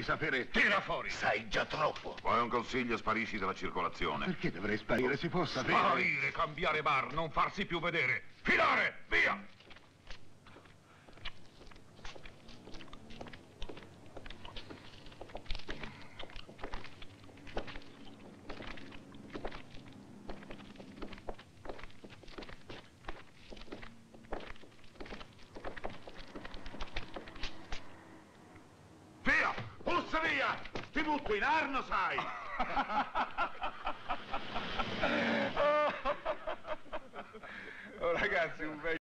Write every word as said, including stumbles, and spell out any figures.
sapere... Tira fuori! Sai già troppo. Poi un consiglio, sparisci dalla circolazione. Perché dovrei sparire? Si può sapere... Sparire, cambiare bar, non farsi più vedere. Filare, via! Via! Puzza via! Ti butto in arno, sai! Oh, ragazzi, un bel...